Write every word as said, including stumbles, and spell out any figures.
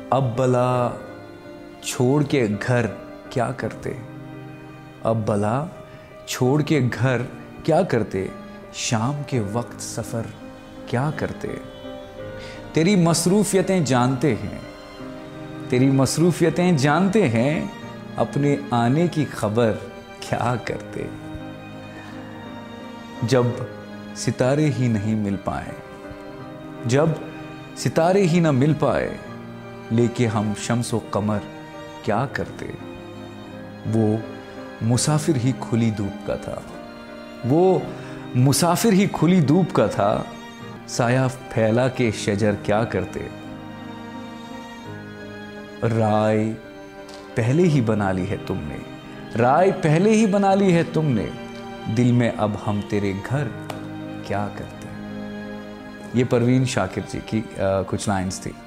अब भला छोड़ के घर क्या करते, अब भला छोड़ के घर क्या करते, शाम के वक्त सफ़र क्या करते। तेरी मसरूफियतें जानते हैं, तेरी मसरूफियतें जानते हैं, अपने आने की खबर क्या करते। जब सितारे ही नहीं मिल पाए, जब सितारे ही ना मिल पाए, लेके हम शम्स व कमर क्या करते। वो मुसाफिर ही खुली धूप का था, वो मुसाफिर ही खुली धूप का था, साया फैला के शजर क्या करते। राय पहले ही बना ली है तुमने, राय पहले ही बना ली है तुमने, दिल में अब हम तेरे घर क्या करते। ये परवीन शाकिर जी की आ, कुछ लाइंस थी।